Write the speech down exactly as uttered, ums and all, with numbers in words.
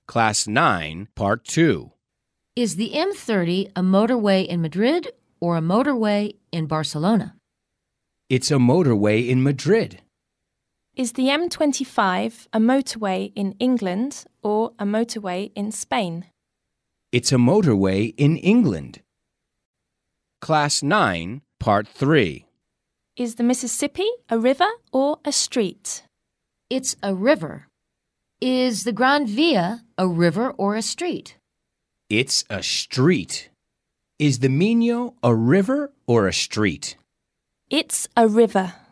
Class nine, Part two. Is the M thirty a motorway in Madrid or a motorway in Barcelona? It's a motorway in Madrid. Is the M twenty-five a motorway in England or a motorway in Spain? It's a motorway in England. Class nine, Part three. Is the Mississippi a river or a street? It's a river. Is the Gran Via a river or a street? It's a street. Is the Minho a river or a street? It's a river.